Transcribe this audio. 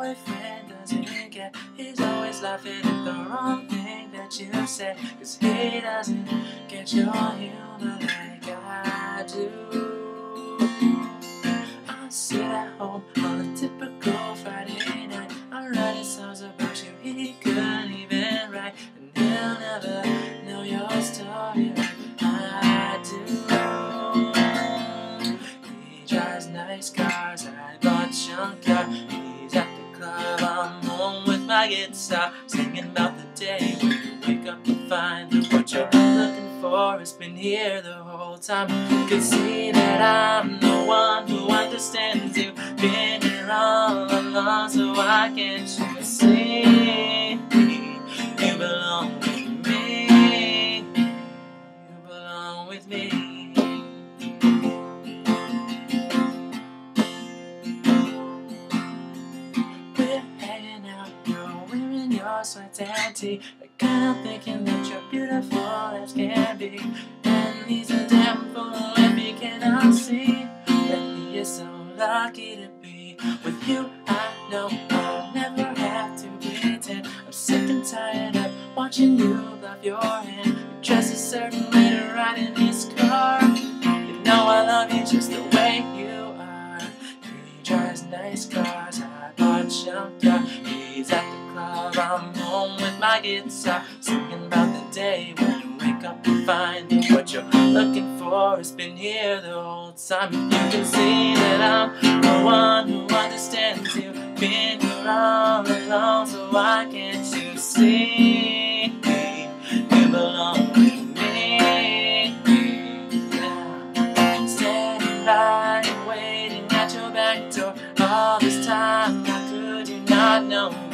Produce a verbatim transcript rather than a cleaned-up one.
boyfriend doesn't get. He's always laughing at the wrong thing that you say, 'cause he doesn't get your humor like I do. I sit at home on a typical Friday night. I'm writing songs about you he couldn't even write, and he'll never know your story like I do. He drives nice cars, I bought junkyard. He's at the club, I'm home with my guitar, singing about the day when you wake up and find that what you're looking for has been here the whole time. You can see that I'm the one who understands you. Been here all along, so why can't you see? You belong with me. You belong with me. We're hanging out, you're wearing your sweats and tee, kind of thinking that you're beautiful as can be. And he's a damn fool if he cannot see that he is so lucky to be with you. I know I'll never have to pretend. I'm sick and tired of watching you love your hand. You dress a certain way to ride in his car. You know I love you just the way you are. He drives nice cars, I bought junkyard. He's at the club, I'm home with my guitar, singing about the day when you wake up and find that what you're looking for has been here the whole time. You can see that I'm the one who understands you. Been here all along, so why can't you see? You belong with me. Yeah. Standing by and waiting at your back door all this time. How could you not know?